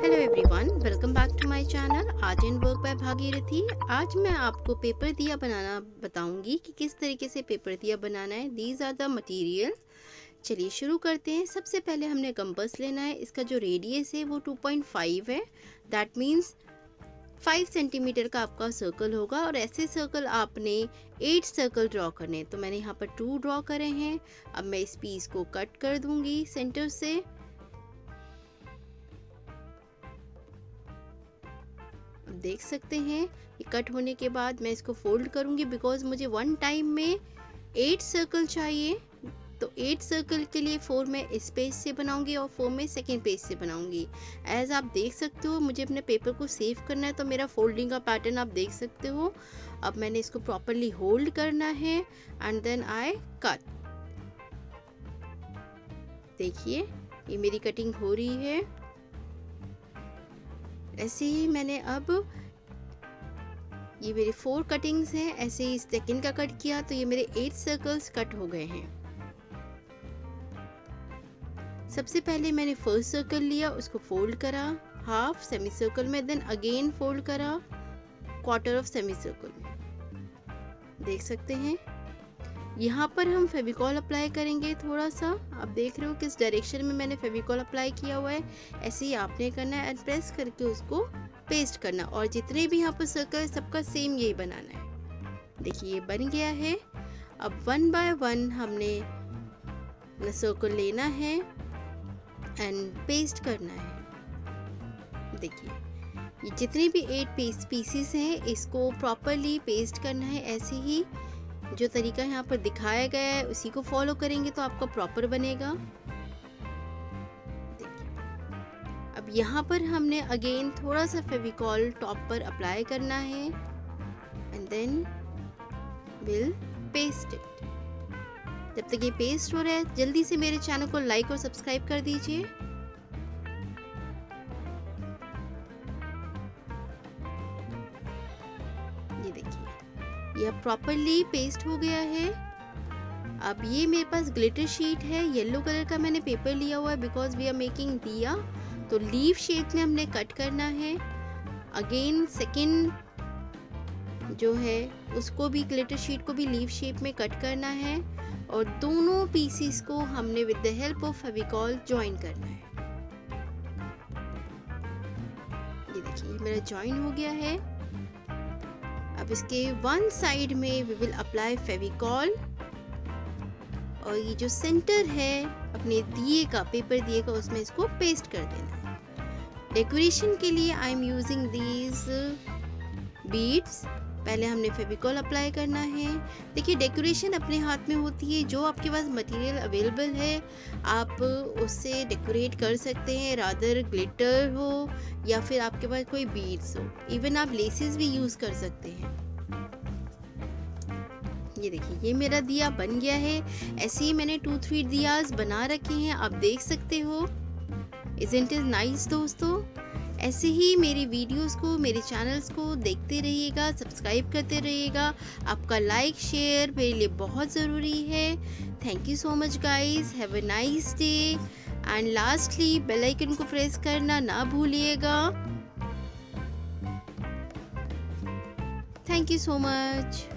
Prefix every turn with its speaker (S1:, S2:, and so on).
S1: Hello everyone, welcome back to my channel art and work by Bhagirathi. आज मैं आपको paper दिया बनाना बताऊंगी कि किस तरीके से पेपर दिया बनाना है। These are the material. चलिए शुरू करते हैं। सबसे पहले हमने कंपास लेना है। इसका जो रेडियस है वो 2.5 है। दैट मीन्स 5 सेंटीमीटर का आपका सर्कल होगा और ऐसे सर्कल आपने 8 सर्कल ड्रॉ करने हैं। तो मैंने यहाँ पर 2 ड्रॉ करे हैं। अब मैं इस पीस को कट कर दूंगी सेंटर से। देख सकते हैं कि कट होने के बाद मैं इसको फोल्ड करूंगी बिकॉज मुझे वन टाइम में 8 सर्कल चाहिए। तो 8 सर्कल के लिए 4 मैं इस पेज से बनाऊंगी और 4 मैं सेकेंड पेज से बनाऊंगी। एज आप देख सकते हो मुझे अपने पेपर को सेव करना है, तो मेरा फोल्डिंग का पैटर्न आप देख सकते हो। अब मैंने इसको प्रॉपरली होल्ड करना है एंड देन आई कट। देखिए ये मेरी कटिंग हो रही है। ऐसे ही मैंने अब ये मेरे 4 कटिंग्स हैं, ऐसे ही सेकंड का कट किया तो ये मेरे 8 सर्कल्स कट हो गए हैं। सबसे पहले मैंने फर्स्ट सर्कल लिया, उसको फोल्ड करा हाफ सेमी सर्कल में, देन अगेन फोल्ड करा क्वार्टर ऑफ सेमी सर्कल में। देख सकते हैं यहाँ पर हम फेविकॉल अप्लाई करेंगे थोड़ा सा। आप देख रहे हो किस डायरेक्शन में मैंने फेविकॉल अप्लाई किया हुआ है। ऐसे ही आपने करना है एंड प्रेस करके उसको पेस्ट करना। और जितने भी यहाँ पर सर्कल है सबका सेम यही बनाना है। देखिए ये बन गया है। अब 1 बाय 1 हमने सर्कल लेना है एंड पेस्ट करना है। देखिए ये जितने भी 8 पीसेस हैं इसको प्रॉपरली पेस्ट करना है। ऐसे ही जो तरीका यहाँ पर दिखाया गया है उसी को फॉलो करेंगे तो आपका प्रॉपर बनेगा। देखिए अब यहाँ पर हमने अगेन थोड़ा सा फेविकॉल टॉप पर अप्लाई करना है and then will paste it. जब तक ये पेस्ट हो रहा है जल्दी से मेरे चैनल को लाइक और सब्सक्राइब कर दीजिए। ये देखिए यह प्रॉपरली पेस्ट हो गया है। अब ये मेरे पास ग्लिटर शीट है, येलो कलर का मैंने पेपर लिया हुआ है बिकॉज वी आर मेकिंग दिया। तो लीफ शेप में हमने कट करना है। अगेन सेकंड जो है उसको भी ग्लिटर शीट को भी लीफ शेप में कट करना है और दोनों पीसेस को हमने with the help of Fevicol join करना है। ये देखिए मेरा ज्वाइन हो गया है। अब इसके वन साइड में वी विल अप्लाई फेविकॉल और ये जो सेंटर है अपने दिए का पेपर दिए का उसमें इसको पेस्ट कर देना है। डेकोरेशन के लिए I am using these beads. पहले हमने फेविकॉल अप्लाई करना है। देखिए डेकोरेशन अपने हाथ में होती है। जो आपके पास मटेरियल अवेलेबल है आप उससे डेकोरेट कर सकते हैं, रादर ग्लिटर हो या फिर आपके पास कोई बीड्स हो। इवन आप लेसेस भी यूज कर सकते हैं। ये देखिए ये मेरा दिया बन गया है। ऐसे ही मैंने 2-3 दियाज बना रखे हैं, आप देख सकते हो। इज़न्ट इट नाइस दोस्तों। ऐसे ही मेरी वीडियोस को, मेरे चैनल्स को देखते रहिएगा, सब्सक्राइब करते रहिएगा। आपका लाइक शेयर मेरे लिए बहुत ज़रूरी है। Thank you so much guys, have a nice day and lastly bell icon को प्रेस करना ना भूलिएगा। Thank you so much.